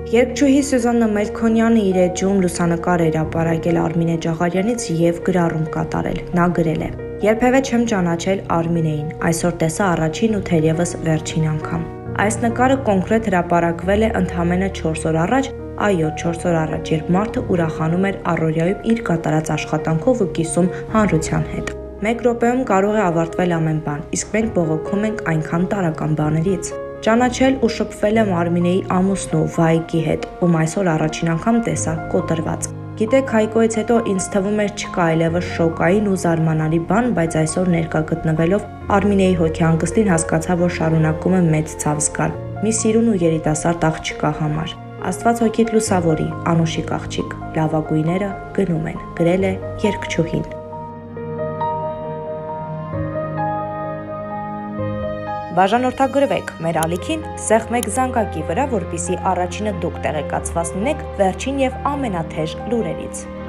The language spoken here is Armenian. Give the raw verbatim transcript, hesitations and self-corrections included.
Երգչուհի Սյուզաննա Մելքոնյանը իր էջում լուսանկար էր ապարակել Արմինե Ջաղարյանից և գրառում կատարել։ Նա գրել է. «Երբևէ չեմ ճանաչել Արմինեին, այսօր տեսա առաջին ու թերևս վերջին անգամ»։ Այս նկարը կոնկրետ հրապարակվել է ընդամենը չորս օր առաջ, այո, չորս օր առաջ, երբ մարդը ուրախանում էր առօրյայում իր կատարած աշխատանքով ու կիսում հանրության հետ։ Մեկ րոպեում կարող է ավարտվել ամեն բան, իսկ մենք բողոքում ենք այնքան տարրական բաներից։ Ճանաչել ու շփվել եմ Արմինեի ամուսնու Վայիկի հետ, ում այսօր առաջին անգամ տեսա կոտրված։ Գիտեք, Հայկոից հետո ինձ թվում էր չկա այլևս շոկային ու զարմանալի բան, բայց այսօր ներկա գտնվելով Արմինեի հոգեհանգստին հասկացա, որ շարունակում եմ մեծ ցավ զգալ մի սիրուն ու երիտասարդ աղջկա համար։ Աստված հոգիդ լուսավորի, անուշիկ աղջիկ, լավագույնները գնում են, գրել է երգչուհին։ Բաժանորդագրվեք մեր ալիքին, սեղմեք զանգակի վրա, որպեսզի առաջինը դուք տեղեկացված լինեք վերջին և ամենաթեժ լուրերից։